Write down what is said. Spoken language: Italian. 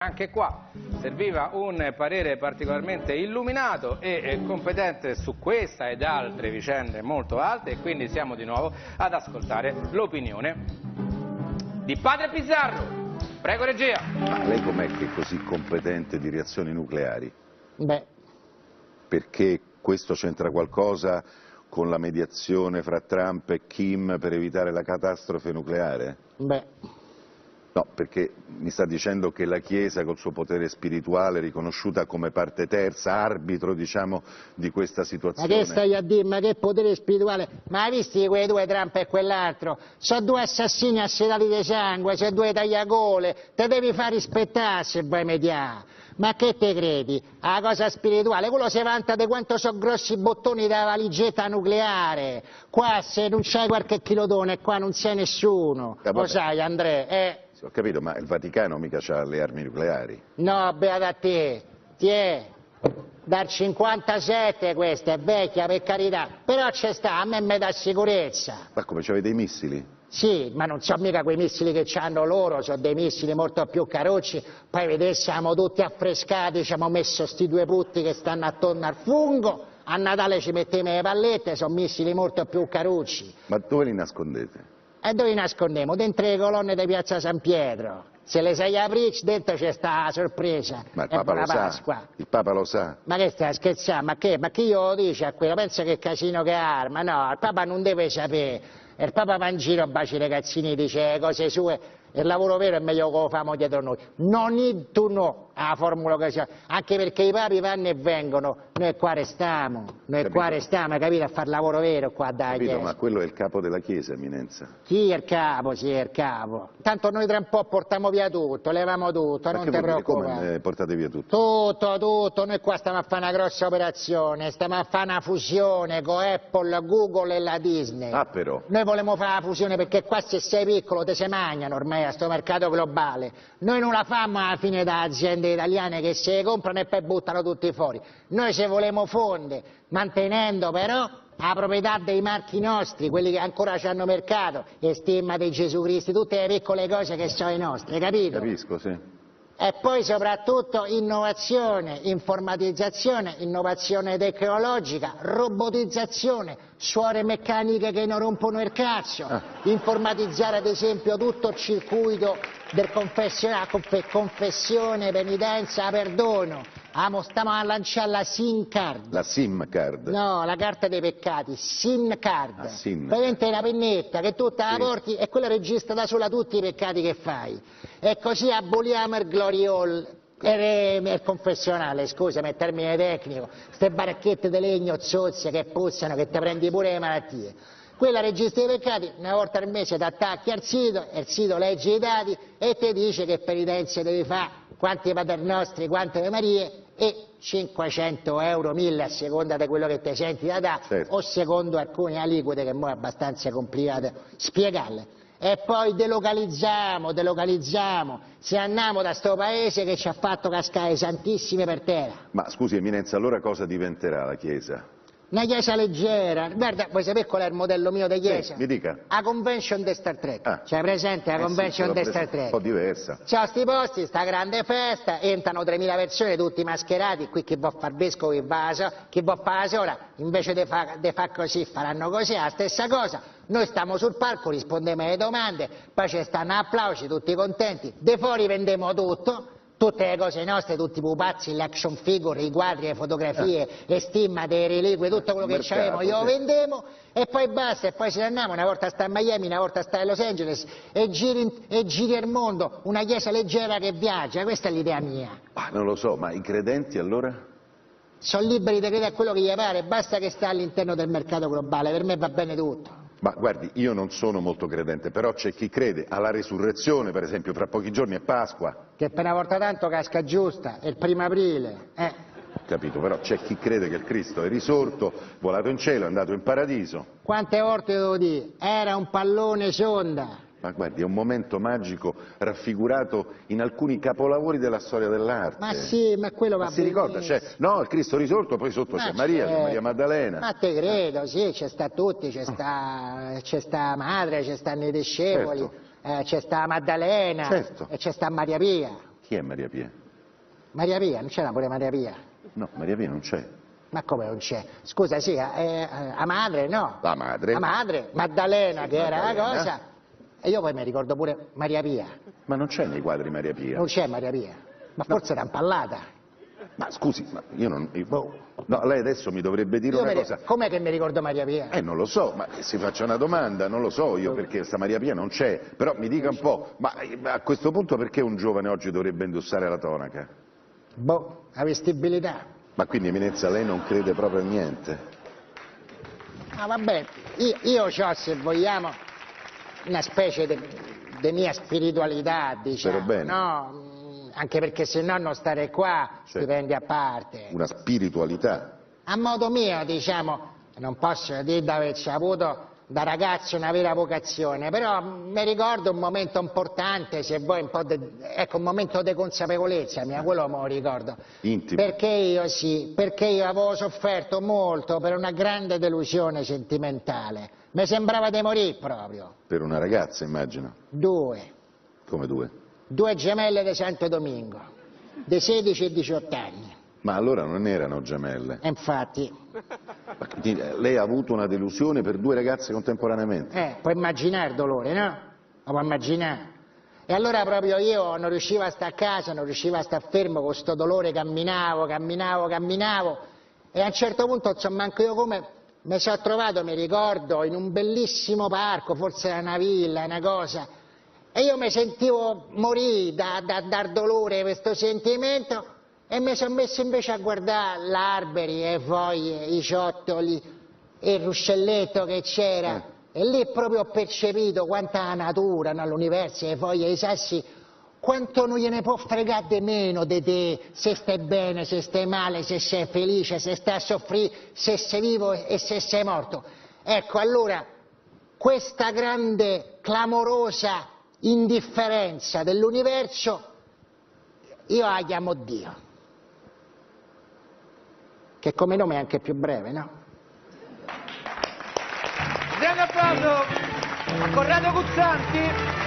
Anche qua serviva un parere particolarmente illuminato e competente su questa ed altre vicende molto alte, e quindi siamo di nuovo ad ascoltare l'opinione di Padre Pizzarro. Prego regia. Ma lei com'è che è così competente di reazioni nucleari? Beh. Perché questo c'entra qualcosa con la mediazione fra Trump e Kim per evitare la catastrofe nucleare? Beh. No, perché mi sta dicendo che la Chiesa col suo potere spirituale, riconosciuta come parte terza, arbitro, diciamo, di questa situazione. Ma che stai a dire? Ma che potere spirituale? Ma hai visto quei due, Trump e quell'altro? Sono due assassini assedati di sangue, sono due tagliagole, te devi far rispettare se vuoi mediare. Ma che te credi? A cosa spirituale? Quello si vanta di quanto sono grossi i bottoni della valigetta nucleare. Qua se non c'hai qualche chilodone, qua non sei nessuno. Lo sai, Andrea? Ho capito, ma il Vaticano mica c'ha le armi nucleari. No, beata a te. Tiè. Dal 57 questa è vecchia, per carità. Però c'è sta, a me mi dà sicurezza. Ma come, c'avete i missili? Sì, ma non so mica quei missili che hanno loro, sono dei missili molto più carucci. Poi vedete, siamo tutti affrescati, ci abbiamo messo sti due putti che stanno attorno al fungo. A Natale ci mettiamo le pallette, sono missili molto più carucci. Ma dove li nascondete? E dove li nascondiamo? Dentro le colonne di Piazza San Pietro. Se le sai aprire, dentro c'è sta la sorpresa. Ma il Papa lo sa? Il Papa lo sa? Ma che stai a scherzare? Ma che io lo dice a quello? Pensa che casino che arma? No, il Papa non deve sapere. E il Papa va in giro, baci i ragazzini, dice cose sue. Il lavoro vero è meglio che lo famo dietro noi. Non il tu no, la formula che sia. Anche perché i papi vanno e vengono, noi qua restiamo, capito? A fare lavoro vero qua da Capito, ma quello è il capo della Chiesa, Eminenza. Sì, è il capo. Tanto noi tra un po' portiamo via tutto, leviamo tutto, non ti preoccupare. Come portate via tutto? Tutto, noi qua stiamo a fare una grossa operazione, stiamo a fare una fusione con Apple, Google e la Disney. Ah, però. Noi volevamo fare la fusione perché qua se sei piccolo te se mangiano ormai a sto mercato globale. Noi non la fammo alla fine da aziende italiane che se comprano e poi buttano tutti fuori. Noi se volevamo fonde, mantenendo però la proprietà dei marchi nostri, quelli che ancora hanno mercato, e stemma di Gesù Cristo, tutte le piccole cose che sono i nostri, capito? Capisco, sì. E poi soprattutto innovazione, informatizzazione, innovazione tecnologica, robotizzazione, suore meccaniche che non rompono il cazzo, informatizzare ad esempio tutto il circuito del confessione, penitenza, perdono. Stiamo a lanciare la SIM card. La SIM card? No, la carta dei peccati, SIM card. SIM. Praticamente è una pennetta che tu te la porti e quella registra da sola tutti i peccati che fai. E così aboliamo il glory hall, il confessionale, scusami, il termine tecnico, ste baracchette di legno zozze che puzzano, che ti prendi pure le malattie. Quella registra i peccati, una volta al mese ti attacchi al sito, e il sito legge i dati e ti dice che penitenze devi fare, quanti paternostri, quante Ave Marie, e 500 euro, 1000 a seconda di quello che ti senti da dare, certo, o secondo alcune aliquote che mo' è abbastanza complicato spiegarle. E poi delocalizziamo, se andiamo da sto paese che ci ha fatto cascare santissime per terra. Ma scusi Eminenza, allora cosa diventerà la Chiesa? Una chiesa leggera, guarda, vuoi sapere qual è il modello mio di chiesa? Sì, mi dica. La convention di Star Trek, c'è presente la convention di Star Trek? Un po' diversa. C'ho sti posti, sta grande festa, entrano 3000 persone tutti mascherati, qui chi vuol far vescovo, chi vuol fare la sola, invece di far così faranno così, la stessa cosa. Noi stiamo sul palco, rispondiamo alle domande, poi ci stanno applausi, tutti contenti, de fuori vendiamo tutto. Tutte le cose nostre, tutti i pupazzi, le action figure, i quadri, le fotografie, le stimmate, le reliquie, tutto quello che c'avevamo io lo vendevo e poi basta, e poi ce ne andiamo, una volta sta a Miami, una volta sta a Los Angeles e giri il mondo, una chiesa leggera che viaggia, questa è l'idea mia. Ah, non lo so, ma i credenti allora? Sono liberi di credere a quello che gli pare, basta che sta all'interno del mercato globale, per me va bene tutto. Ma guardi, io non sono molto credente, però c'è chi crede alla resurrezione, per esempio, fra pochi giorni è Pasqua. Che per una volta tanto casca giusta, è il 1° aprile. Capito, però c'è chi crede che il Cristo è risorto, volato in cielo, è andato in paradiso. Quante volte devo dire? Era un pallone sonda. Ma guardi, è un momento magico raffigurato in alcuni capolavori della storia dell'arte. Ma sì, ma quello va bene. Si ricorda? No, il Cristo risorto, poi sotto c'è Maria, c'è Maria Maddalena. Ma te credo, sì, c'è sta tutti, c'è sta madre, c'è stanno i discepoli, certo, c'è sta Maddalena, certo, e c'è sta Maria Pia. chi è Maria Pia? Maria Pia, non c'era pure Maria Pia? No, Maria Pia non c'è. Ma come non c'è? Scusa, sì, a madre no. La madre. La madre, Maddalena, Sì, che era la Maddalena. cosa. E io poi mi ricordo pure Maria Pia. Ma non c'è nei quadri Maria Pia. Non c'è Maria Pia. Ma forse era impallata. Ma scusi, ma io non... Boh. No, lei adesso mi dovrebbe dire una cosa. Com'è che mi ricordo Maria Pia? Non lo so, ma si faccia una domanda, non lo so io perché sta Maria Pia non c'è, però mi dica un po', ma a questo punto perché un giovane oggi dovrebbe indossare la tonaca? Boh, la vestibilità. Ma quindi Eminenza lei non crede proprio a niente? Ma vabbè, io ho, se vogliamo, una specie di mia spiritualità, diciamo, Spero bene. no? Anche perché se no non stare qua, Certo. si prende a parte. Una spiritualità? A modo mio, diciamo, non posso dire di averci avuto da ragazzo una vera vocazione, però mi ricordo un momento importante, se vuoi un po' ecco, un momento di consapevolezza mia, quello me lo ricordo. Intimo? Perché io avevo sofferto molto per una grande delusione sentimentale. Mi sembrava di morire proprio. Per una ragazza, immagino. 2. Come 2? 2 gemelle di Santo Domingo, di 16 e 18 anni. Ma allora non erano gemelle. E infatti, Ma quindi lei ha avuto una delusione per 2 ragazze contemporaneamente? puoi immaginare il dolore, no? Lo puoi immaginare. E allora proprio io non riuscivo a stare a casa, non riuscivo a stare fermo con sto dolore, camminavo, e a un certo punto, insomma, anche io come mi sono trovato, mi ricordo, in un bellissimo parco, forse era una villa, una cosa, e io mi sentivo morire dal dolore, questo sentimento, e mi sono messo invece a guardare gli alberi, le foglie, i ciottoli, il ruscelletto che c'era, e lì proprio ho percepito quanta la natura, no? L'universo, le foglie, i sassi, quanto non gliene può fregare di meno di te, se stai bene, se stai male, se sei felice, se stai a soffrire, se sei vivo e se sei morto. Ecco, allora, questa grande, clamorosa indifferenza dell'universo, io la chiamo Dio, che come nome è anche più breve, no? Grande applauso a Corrado Guzzanti.